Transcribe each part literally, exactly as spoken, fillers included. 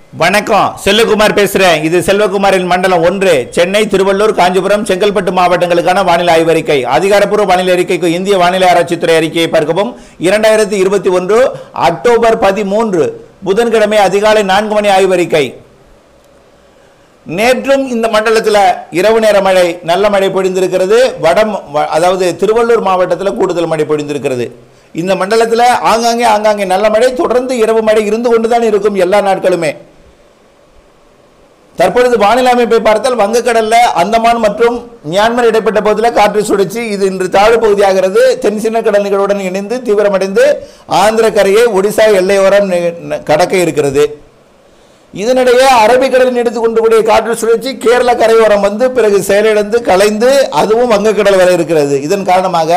வணக்கம், செல்வகுமார் பேசுறேன். இது செல்வகுமாரின் மண்டலம் ஒன்று. சென்னை, திருவள்ளூர், காஞ்சிபுரம், செங்கல்பட்டு மாவட்டங்களுக்கான வானிலை ஆய்வறிக்கை. அதிகாரப்பூர்வ வானிலை அறிக்கைக்கு இந்திய வானிலை ஆராய்ச்சித்துறை அறிக்கையை பார்க்கவும். இரண்டாயிரத்தி இருபத்தி ஒன்று அக்டோபர் பதிமூன்று புதன்கிழமை அதிகாலை நான்கு மணி ஆய்வறிக்கை. நேற்றும் இந்த மண்டலத்தில் இரவு நேர மழை, நல்ல மழை பொழிந்திருக்கிறது. வடம் அதாவது திருவள்ளூர் மாவட்டத்தில் கூடுதல் மழை பொழிந்திருக்கிறது. இந்த மண்டலத்தில் ஆங்காங்கே ஆங்காங்கே நல்ல மழை, தொடர்ந்து இரவு மழை இருந்து கொண்டுதான் இருக்கும் எல்லா நாட்களுமே. தற்பொழுது வானிலை அமைப்பை பார்த்தால் வங்கக்கடலில் அந்தமான் மற்றும் மியான்மர் இடைப்பட்ட பகுதியில் காற்று சுழற்சி இது இன்று தாழ்வு பகுதியாகிறது. தென் சின்ன கடல் நிகழ்வுடன் இணைந்து தீவிரமடைந்து ஆந்திர கரையை ஒடிசா எல்லையோரம் கடக்க இருக்கிறது. இதனிடையே அரபிக்கடலில் எடுத்துக் கொண்டு காற்று சுழற்சி கேரள கரையோரம் வந்து பிறகு செயலிழந்து கலைந்து அதுவும் வங்கக்கடல் வரை இருக்கிறது. இதன் காரணமாக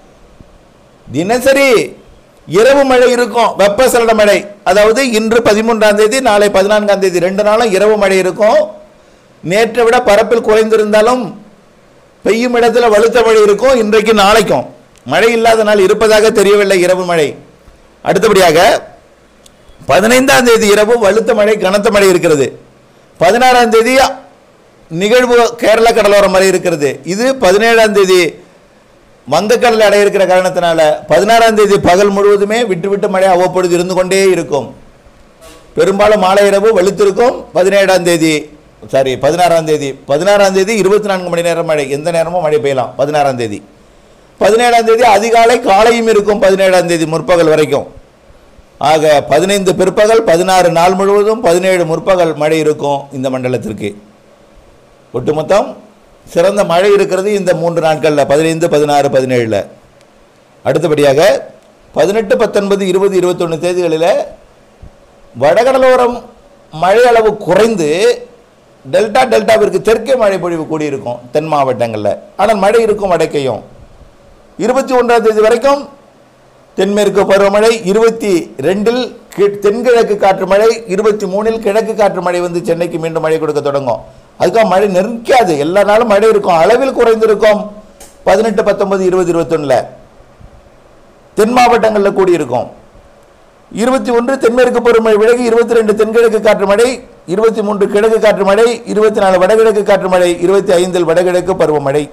தினசரி இரவு மழை இருக்கும். வெப்பசலன மழை, அதாவது இன்று பதிமூன்றாம் தேதி, நாளை பதினான்காம் தேதி, ரெண்டு நாளும் இரவு மழை இருக்கும். நேற்றை விட பரப்பில் குறைந்திருந்தாலும் பெய்யும் இடத்துல வலுத்த மழை இருக்கும். இன்றைக்கு நாளைக்கும் மழை இல்லாத நாள் இருப்பதாக தெரியவில்லை இரவு மழை. அடுத்தபடியாக பதினைந்தாம் தேதி இரவு வலுத்த மழை, கனத்த மழை இருக்கிறது. பதினாறாம் தேதி நிகழ்வு கேரள கடலோரம் வரை இருக்கிறது. இது பதினேழாம் தேதி வங்கக்கடல் அடைய இருக்கிற காரணத்தினால பதினாறாம் தேதி பகல் முழுவதுமே விட்டு விட்டு மழை அவ்வப்பொழுது இருந்து கொண்டே இருக்கும். பெரும்பாலும் மாலை இரவு வலுத்திருக்கும். பதினேழாம் தேதி சாரி பதினாறாம் தேதி பதினாறாம் தேதி இருபத்தி நான்கு மணி நேரம் மழை, எந்த நேரமும் மழை பெய்யலாம். பதினாறாம் தேதி பதினேழாம் தேதி அதிகாலை காலையும் இருக்கும். பதினேழாம் தேதி முற்பகல் வரைக்கும். ஆக பதினைந்து பிற்பகல், பதினாறு நாள் முழுவதும், பதினேழு முற்பகல் மழை இருக்கும் இந்த மண்டலத்திற்கு. ஒட்டுமொத்தம் சிறந்த மழை இருக்கிறது இந்த மூன்று நாட்களில், பதினைந்து பதினாறு பதினேழில். அடுத்தபடியாக பதினெட்டு பத்தொன்பது இருபது இருபத்தொன்று தேதிகளில் வடகடலோரம் மழை அளவு குறைந்து டெல்டா டெல்டாவிற்கு தெற்கே மழை பொழிவு கூடியிருக்கும் தென் மாவட்டங்களில். ஆனால் மழை இருக்கும் வடக்கையும். இருபத்தி ஒன்றாம் தேதி வரைக்கும் தென்மேற்கு பருவமழை, இருபத்தி ரெண்டில் தென்கிழக்கு காற்று மழை, இருபத்தி மூணில் கிழக்கு காற்று மழை வந்து சென்னைக்கு மீண்டும் மழை கொடுக்க தொடங்கும். அதுக்காக மழை நெருக்காது, எல்லா நாளும் மழை இருக்கும். அளவில் குறைந்திருக்கும். பதினெட்டு பத்தொன்பது இருபது இருபத்தொன்னுல தென் மாவட்டங்களில் கூடியிருக்கும். இருபத்தி ஒன்று தென்மேற்கு பருவமழை விலகி இருபத்தி ரெண்டு தென்கிழக்கு காற்று மழை, இருபத்தி மூன்று கிழக்கு காற்று மழை, இருபத்தி நாலு வடகிழக்கு காற்று மழை, இருபத்தி ஐந்தில் வடகிழக்கு பருவமழை.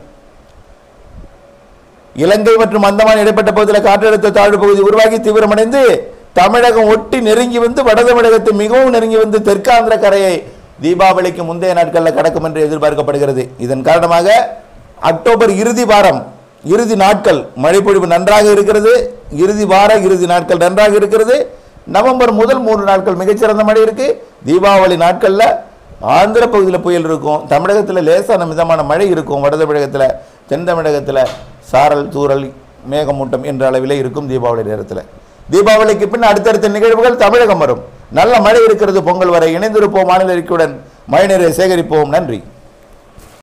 இலங்கை மற்றும் அந்தமான் இடைப்பட்ட பகுதியில் காற்றழுத்த தாழ்வு பகுதி உருவாகி தீவிரமடைந்து தமிழகம் ஒட்டி நெருங்கி வந்து வட தமிழகத்தை மிகவும் நெருங்கி வந்து தெற்காந்திர கரையை தீபாவளிக்கு முந்தைய நாட்களில் கடக்கும் என்று எதிர்பார்க்கப்படுகிறது. இதன் காரணமாக அக்டோபர் இறுதி வாரம், இறுதி நாட்கள் மழைப்பொழிவு நன்றாக இருக்கிறது. இறுதி வார இறுதி நாட்கள் நன்றாக இருக்கிறது. நவம்பர் முதல் மூன்று நாட்கள் மிகச்சிறந்த மழை இருக்கு. தீபாவளி நாட்களில் ஆந்திர பகுதியில் புயல் இருக்கும். தமிழகத்தில் லேசான மிதமான மழை இருக்கும். வட தமிழகத்தில், தென் தமிழகத்தில் சாரல் தூறல் மேகமூட்டம் என்ற அளவிலே இருக்கும் தீபாவளி நேரத்தில். தீபாவளிக்கு பின் அடுத்தடுத்த நிகழ்வுகள் தமிழகம் வரும். நல்ல மழை இருக்கிறது பொங்கல் வரை. இணைந்திருப்போம் வானிலை அறிக்கையுடன். மழைநீரை சேகரிப்போம். நன்றி.